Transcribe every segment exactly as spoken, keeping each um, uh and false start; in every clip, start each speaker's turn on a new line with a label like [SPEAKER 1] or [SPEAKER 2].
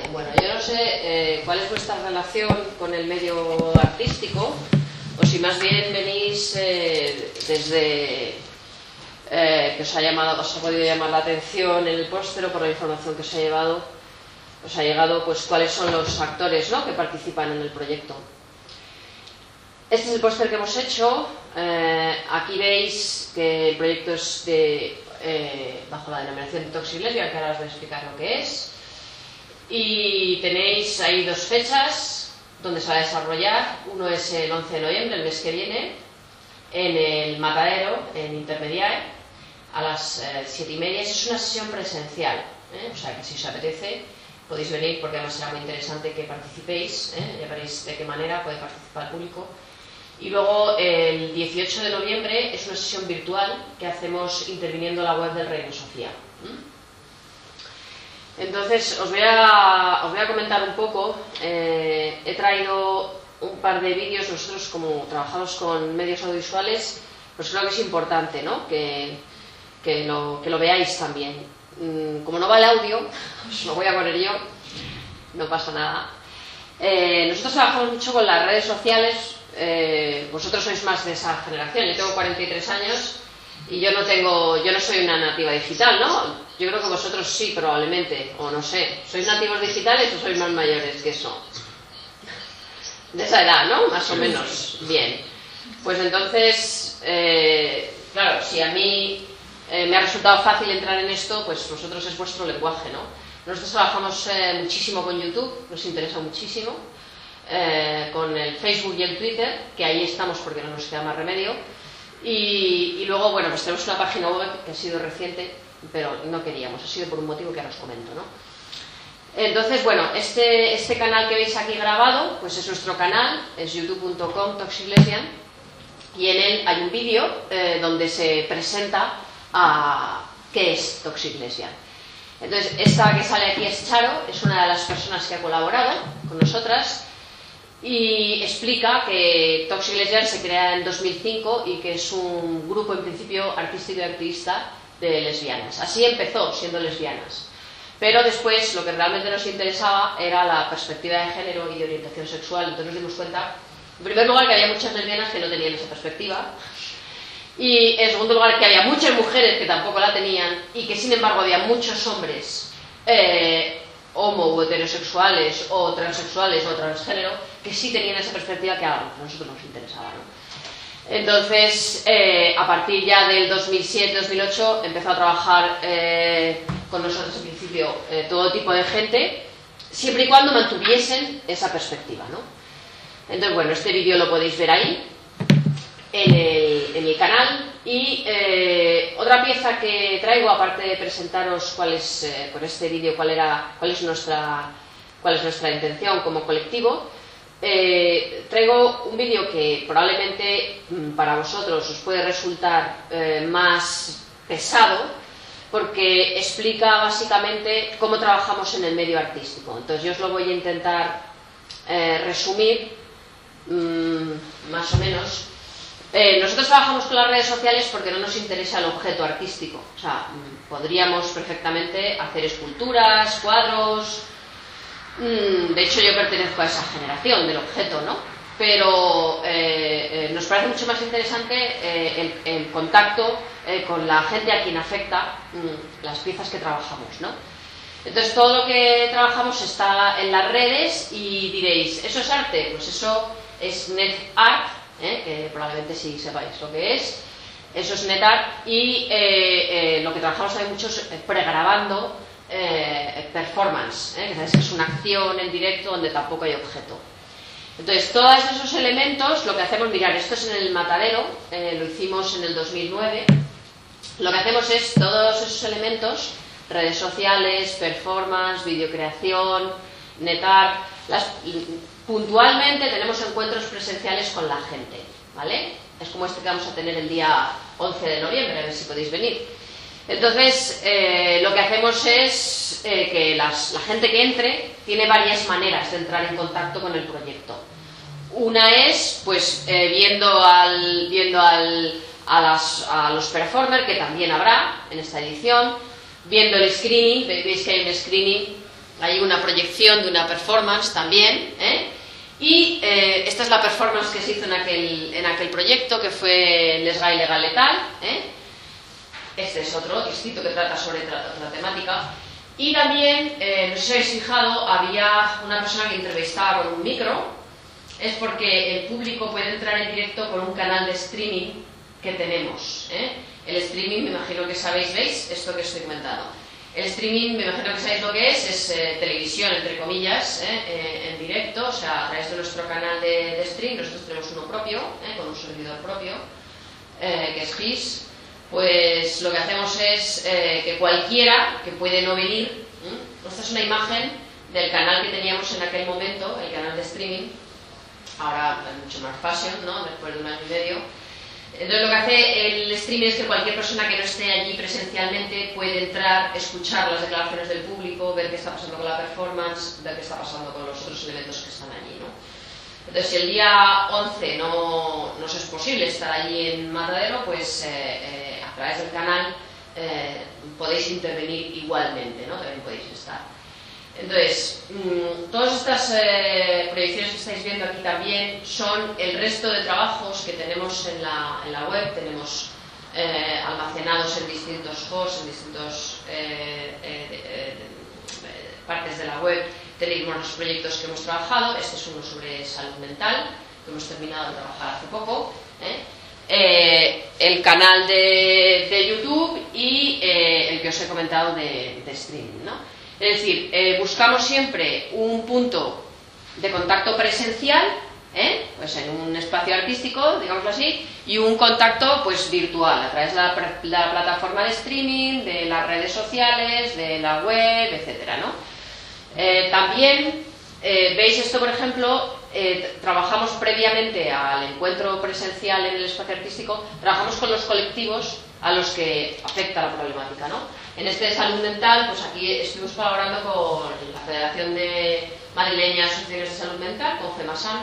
[SPEAKER 1] bueno, yo no sé eh, cuál es vuestra relación con el medio artístico, o si más bien venís eh, desde eh, que os ha llamado, os ha podido llamar la atención en el póster, o por la información que os ha llevado, os ha llegado, pues cuáles son los actores, ¿no?, que participan en el proyecto. Este es el póster que hemos hecho. Eh, aquí veis que el proyecto es de, eh, bajo la denominación de Toxic Lesbian, que ahora os voy a explicar lo que es. Y tenéis ahí dos fechas donde se va a desarrollar. Uno es el once de noviembre, el mes que viene, en el Matadero, en Intermediae, a las eh, siete y media. Es una sesión presencial, ¿eh? O sea que si os apetece podéis venir, porque además será muy interesante que participéis, ¿eh? Ya veréis de qué manera puede participar el público. Y luego el dieciocho de noviembre es una sesión virtual que hacemos interviniendo la web del Reino Sofía. Entonces os voy a, os voy a comentar un poco. Eh, he traído un par de vídeos. Nosotros, como trabajamos con medios audiovisuales, pues creo que es importante, ¿no?, que, que, lo, que lo veáis también. Como no va el audio, os lo voy a poner yo, no pasa nada. Eh, nosotros trabajamos mucho con las redes sociales. Eh, vosotros sois más de esa generación. Yo tengo cuarenta y tres años y yo no tengo, yo no soy una nativa digital, ¿no? Yo creo que vosotros sí, probablemente, o no sé. ¿Sois nativos digitales o sois más mayores que eso? De esa edad, ¿no? Más o menos. Bien. Pues entonces, eh, claro, si a mí eh, me ha resultado fácil entrar en esto, pues vosotros es vuestro lenguaje, ¿no? Nosotros trabajamos eh, muchísimo con YouTube, nos interesa muchísimo. Eh, con el Facebook y el Twitter, que ahí estamos porque no nos queda más remedio, y, y luego, bueno, pues tenemos una página web que ha sido reciente, pero no queríamos, ha sido por un motivo que ahora os comento, ¿no? Entonces, bueno, este, este canal que veis aquí grabado, pues es nuestro canal, es youtube punto com Toxic Lesbian, y en él hay un vídeo eh, donde se presenta a qué es Toxic Lesbian. Entonces, esta que sale aquí es Charo, es una de las personas que ha colaborado con nosotras, y explica que Toxic Lesbian se crea en dos mil cinco y que es un grupo en principio artístico y activista de lesbianas. Así empezó, siendo lesbianas, pero después lo que realmente nos interesaba era la perspectiva de género y de orientación sexual. Entonces nos dimos cuenta, en primer lugar, que había muchas lesbianas que no tenían esa perspectiva, y en segundo lugar que había muchas mujeres que tampoco la tenían, y que sin embargo había muchos hombres eh, homo o heterosexuales o transexuales o transgénero que sí tenían esa perspectiva que a nosotros nos interesaba, ¿no? Entonces, eh, a partir ya del dos mil siete dos mil ocho empezó a trabajar eh, con nosotros en principio eh, todo tipo de gente, siempre y cuando mantuviesen esa perspectiva, ¿no? Entonces, bueno, este vídeo lo podéis ver ahí en el, en el canal. Y eh, otra pieza que traigo, aparte de presentaros cuál es, eh, con este vídeo, cuál era, cuál es nuestra, cuál es nuestra intención como colectivo, eh, traigo un vídeo que probablemente mmm, para vosotros os puede resultar eh, más pesado, porque explica básicamente cómo trabajamos en el medio artístico. Entonces yo os lo voy a intentar eh, resumir mmm, más o menos. Eh, nosotros trabajamos con las redes sociales porque no nos interesa el objeto artístico. O sea, podríamos perfectamente hacer esculturas, cuadros. De hecho, yo pertenezco a esa generación del objeto, ¿no? Pero eh, eh, nos parece mucho más interesante eh, el, el contacto eh, con la gente a quien afecta mm, las piezas que trabajamos, ¿no? Entonces, todo lo que trabajamos está en las redes y diréis, ¿eso es arte? Pues eso es net art. ¿Eh? Que probablemente sí sepáis lo que es. Eso es NetArt. Y eh, eh, lo que trabajamos también mucho es pregrabando eh, performance, ¿eh? Que sabéis que es una acción en directo donde tampoco hay objeto. Entonces, todos esos elementos, lo que hacemos, mirar, esto es en el Matadero, eh, lo hicimos en el dos mil nueve. Lo que hacemos es todos esos elementos, redes sociales, performance, videocreación, NetArt, las puntualmente tenemos encuentros presenciales con la gente, ¿vale? Es como este que vamos a tener el día once de noviembre, a ver si podéis venir. Entonces, eh, lo que hacemos es eh, que las, la gente que entre tiene varias maneras de entrar en contacto con el proyecto. Una es, pues, eh, viendo, al, viendo al, a, las, a los performers, que también habrá en esta edición, viendo el screening, veis que hay un screening hay una proyección de una performance también, ¿eh? Y eh, esta es la performance que se hizo en aquel, en aquel proyecto, que fue Les Gay Legal Letal, ¿eh? Este es otro distinto que trata sobre otra temática. Y también, eh, no sé si habéis fijado, había una persona que entrevistaba con un micro. Es porque el público puede entrar en directo por un canal de streaming que tenemos, ¿eh? El streaming, me imagino que sabéis, ¿veis? Esto que estoy comentando. El streaming, me imagino que sabéis lo que es, es eh, televisión, entre comillas, ¿eh? Eh, en directo, o sea, a través de nuestro canal de, de stream. Nosotros tenemos uno propio, ¿eh? Con un servidor propio, eh, que es G I S. Pues lo que hacemos es eh, que cualquiera que puede no venir, ¿eh? Esta es una imagen del canal que teníamos en aquel momento, el canal de streaming. Ahora es mucho más fashion, ¿no? Después de un año y medio. Entonces lo que hace el streaming es que cualquier persona que no esté allí presencialmente puede entrar, escuchar las declaraciones del público, ver qué está pasando con la performance, ver qué está pasando con los otros elementos que están allí, ¿no? Entonces, si el día once no nos es posible estar allí en Matadero, pues eh, eh, a través del canal eh, podéis intervenir igualmente, ¿no? También podéis estar. Entonces, mmm, todas estas eh, proyecciones que estáis viendo aquí también son el resto de trabajos que tenemos en la, en la web. Tenemos eh, almacenados en distintos hosts, en distintas eh, eh, eh, partes de la web. Tenemos los proyectos que hemos trabajado. Este es uno sobre salud mental, que hemos terminado de trabajar hace poco, ¿eh? Eh, el canal de, de YouTube y eh, el que os he comentado de, de streaming, ¿no? Es decir, eh, buscamos siempre un punto de contacto presencial, ¿eh? Pues en un espacio artístico, digámoslo así, y un contacto pues virtual a través de la, la plataforma de streaming, de las redes sociales, de la web, etcétera, ¿no? Eh, también eh, veis esto, por ejemplo, eh, trabajamos previamente al encuentro presencial en el espacio artístico, trabajamos con los colectivos a los que afecta la problemática, ¿no? En este de salud mental, pues aquí estuvimos colaborando con la Federación de Madrileña de Asociaciones de Salud Mental, con FEMASAN,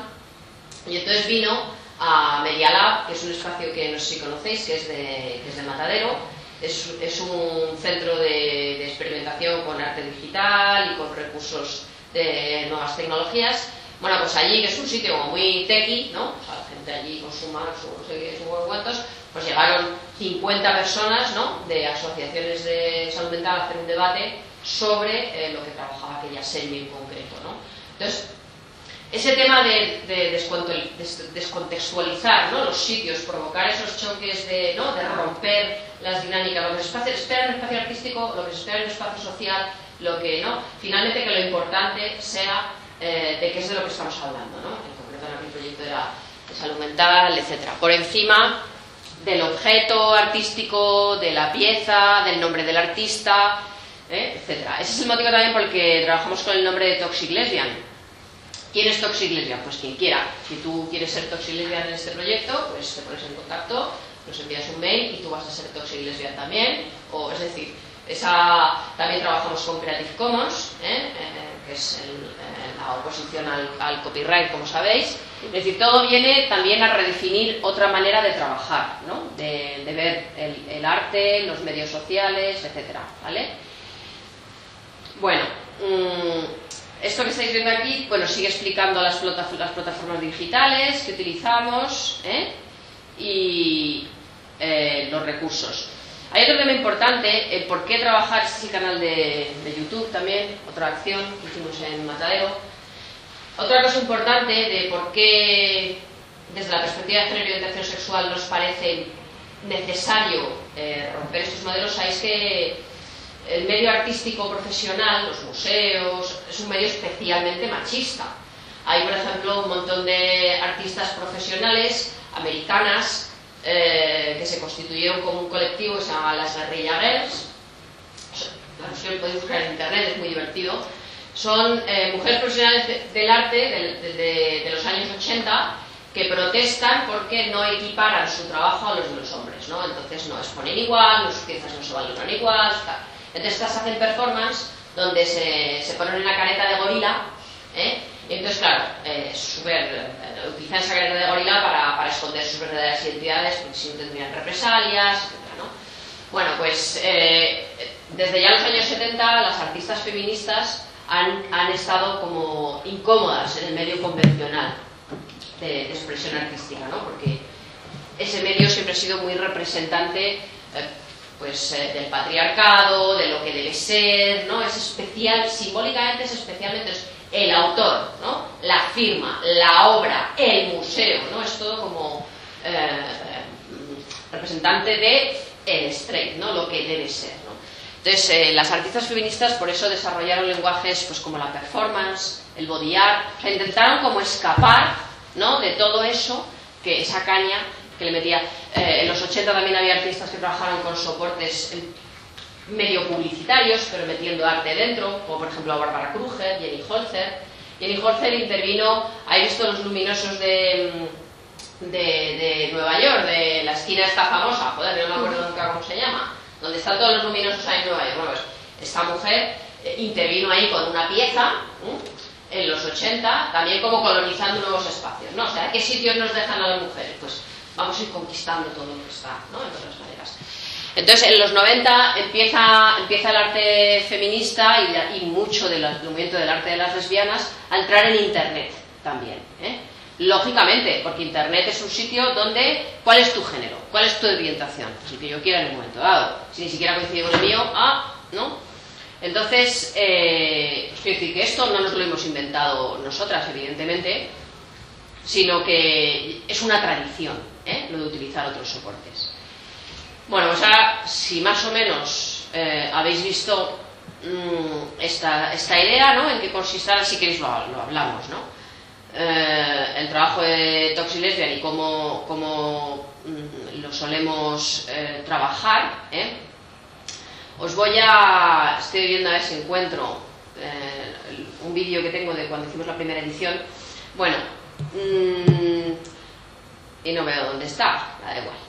[SPEAKER 1] y entonces vino a Media Lab, que es un espacio que no sé si conocéis, que es de, que es de Matadero. Es, es un centro de, de experimentación con arte digital y con recursos de nuevas tecnologías. Bueno, pues allí, que es un sitio como muy techy, ¿no? O sea, la gente allí con su Mac, su no sé qué, sus cuantos, pues llegaron cincuenta personas, ¿no? De asociaciones de salud mental a hacer un debate sobre eh, lo que trabajaba aquella serie en concreto, ¿no? Entonces, ese tema de, de descontextualizar, ¿no? Los sitios, provocar esos choques, de, ¿no? De romper las dinámicas, lo que se espera en el espacio artístico, lo que se espera en el espacio social, lo que, ¿no? Finalmente que lo importante sea eh, de qué es de lo que estamos hablando, ¿no? En concreto en aquel proyecto de la de salud mental, etcétera. Por encima del objeto artístico, de la pieza, del nombre del artista, ¿eh? Etcétera. Ese es el motivo también por el que trabajamos con el nombre de Toxic Lesbian. ¿Quién es Toxic Lesbian? Pues quien quiera. Si tú quieres ser Toxic Lesbian en este proyecto, pues te pones en contacto, nos envías un mail y tú vas a ser Toxic Lesbian también. O, es decir, esa, también trabajamos con Creative Commons, ¿eh? Eh, que es el, eh, la oposición al, al copyright, como sabéis. Es decir, todo viene también a redefinir otra manera de trabajar, ¿no? De, de ver el, el arte, los medios sociales, etcétera, ¿vale? Bueno, mmm, esto que estáis viendo aquí, bueno, sigue explicando las, las plataformas digitales que utilizamos, ¿eh? Y eh, los recursos. Hay otro tema importante, el por qué trabajar, este es el canal de, de YouTube también, otra acción que hicimos en Matadero. Otra cosa importante de por qué, desde la perspectiva de género y orientación sexual, nos parece necesario eh, romper estos modelos, sabéis que el medio artístico profesional, los museos, es un medio especialmente machista. Hay, por ejemplo, un montón de artistas profesionales americanas eh, que se constituyeron como un colectivo que se llama las Guerrilla Girls. La cuestión podéis buscar en internet, es muy divertido. Son eh, mujeres profesionales de, del arte de, de, de, de los años ochenta que protestan porque no equiparan su trabajo a los de los hombres, ¿no? Entonces no exponen igual, sus piezas no se valoran igual, tal. Entonces estas hacen performance donde se, se ponen una careta de gorila, ¿eh? Y entonces, claro, eh, super, eh, utilizan esa careta de gorila para, para esconder sus verdaderas identidades, porque si no tendrían represalias, etcétera, ¿no? Bueno, pues eh, desde ya los años setenta las artistas feministas han, han estado como incómodas en el medio convencional de, de expresión artística, ¿no? Porque ese medio siempre ha sido muy representante eh, pues, eh, del patriarcado, de lo que debe ser, ¿no? Es especial, simbólicamente es especialmente el autor, ¿no? La firma, la obra, el museo, ¿no? Es todo como eh, representante de el straight, ¿no? Lo que debe ser, ¿no? Entonces, eh, las artistas feministas por eso desarrollaron lenguajes pues, como la performance, el body art, o sea, intentaron como escapar, ¿no? De todo eso, que esa caña que le metía. Eh, en los ochenta también había artistas que trabajaron con soportes medio publicitarios, pero metiendo arte dentro, como por ejemplo Barbara Kruger, Jenny Holzer. Jenny Holzer intervino, ¿hay visto los luminosos de, de, de Nueva York, de la esquina esta famosa? Joder, no me acuerdo nunca cómo se llama, donde están todos los luminosos ahí en Nueva York. Bueno, pues esta mujer eh, intervino ahí con una pieza, ¿eh? En los ochenta, también como colonizando nuevos espacios, ¿no? O sea, ¿qué sitios nos dejan a las mujeres? Pues vamos a ir conquistando todo lo que está, ¿no? En otras maneras. Entonces, en los noventa empieza, empieza el arte feminista y, la, y mucho del movimiento del arte de las lesbianas a entrar en Internet también, ¿eh? Lógicamente, porque Internet es un sitio donde, ¿cuál es tu género? ¿Cuál es tu orientación? Pues el que yo quiera en un momento dado. Si ni siquiera coincide con el mío, ah, ¿no? Entonces, eh, quiero decir que esto no nos lo hemos inventado nosotras, evidentemente, sino que es una tradición, ¿eh? Lo de utilizar otros soportes. Bueno, pues ahora, si más o menos eh, habéis visto mmm, esta, esta idea, ¿no? En qué consiste, ahora si queréis lo, lo hablamos, ¿no? Eh, el trabajo de Toxic Lesbian y cómo, cómo mmm, lo solemos eh, trabajar, ¿eh? Os voy a... estoy viendo a ver si encuentro eh, un vídeo que tengo de cuando hicimos la primera edición. Bueno, mmm, y no veo dónde está, da igual.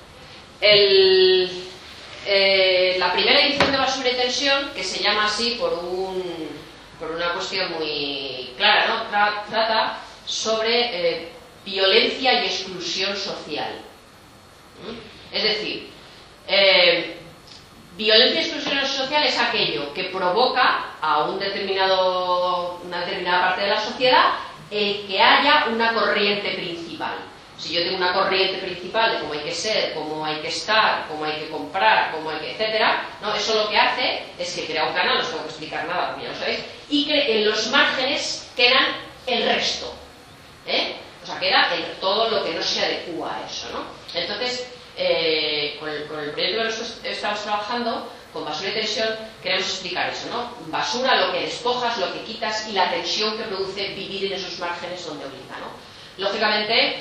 [SPEAKER 1] El, eh, la primera edición de Basura y Tensión, que se llama así por, un, por una cuestión muy clara, ¿no? Tra, trata sobre eh, violencia y exclusión social. ¿Mm? Es decir, eh, violencia y exclusión social es aquello que provoca a un determinado, una determinada parte de la sociedad el que haya una corriente principal. Si yo tengo una corriente principal de cómo hay que ser, cómo hay que estar, cómo hay que comprar, cómo hay que, etcétera, ¿no? Eso lo que hace es que crea un canal, no os tengo que explicar nada, porque ya lo sabéis, y que en los márgenes quedan el resto, ¿eh? O sea, queda el, todo lo que no se adecua a eso, ¿no? Entonces, eh, con, el, con el proyecto que nosotros estamos trabajando, con Basura y Tensión, queremos explicar eso, ¿no? Basura, lo que despojas, lo que quitas y la tensión que produce vivir en esos márgenes donde obliga, ¿no? Lógicamente,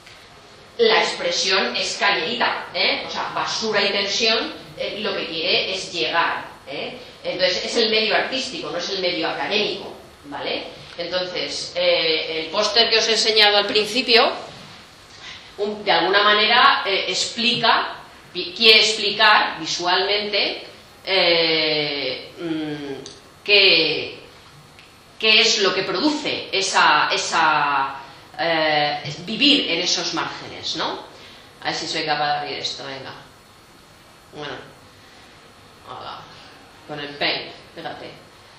[SPEAKER 1] la expresión es cañerita, ¿eh? O sea, Basura y Tensión eh, lo que quiere es llegar, ¿eh? Entonces es el medio artístico, no es el medio académico, ¿vale? Entonces, eh, el póster que os he enseñado al principio, un, de alguna manera eh, explica, quiere explicar visualmente eh, mmm, qué, qué es lo que produce esa... esa Eh, vivir en esos márgenes, ¿no? A ver si soy capaz de abrir esto, venga. Bueno, hola. Con el paint, fíjate.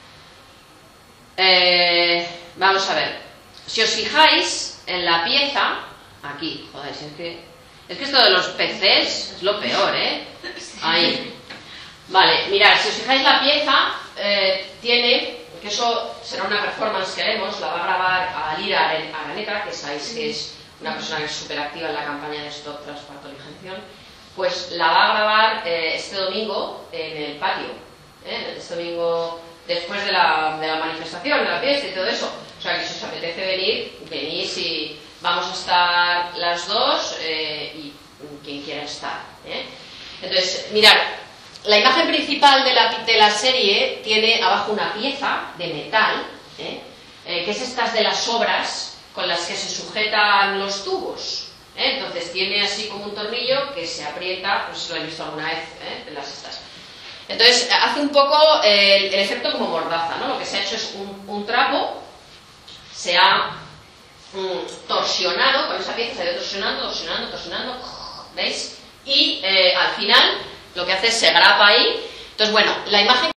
[SPEAKER 1] Eh, vamos a ver. Si os fijáis en la pieza, aquí, joder, si es que es que esto de los P Cs es lo peor, ¿eh? Ahí. Vale, mirad, si os fijáis la pieza eh, tiene, que eso será una performance que haremos, la va a grabar a Lira Araneta, que sabéis que es una persona que es súper activa en la campaña de Stop Transpartolización, pues la va a grabar eh, este domingo en el patio, ¿eh? Este domingo después de la, de la manifestación, de la fiesta y todo eso. O sea que si os apetece venir, venís y vamos a estar las dos eh, y quien quiera estar, ¿eh? Entonces, mirad, la imagen principal de la, de la serie tiene abajo una pieza de metal, ¿eh? Eh, que es estas de las obras con las que se sujetan los tubos, ¿eh? Entonces tiene así como un tornillo que se aprieta, no sé si lo habéis visto alguna vez, ¿eh? En las estas. Entonces hace un poco eh, el, el efecto como mordaza, ¿no? Lo que se ha hecho es un, un trapo, se ha mm, torsionado, con esa pieza se ha ido torsionando, torsionando, torsionando, ¿veis? Y eh, al final lo que hace es se grapa ahí. Entonces, bueno, la imagen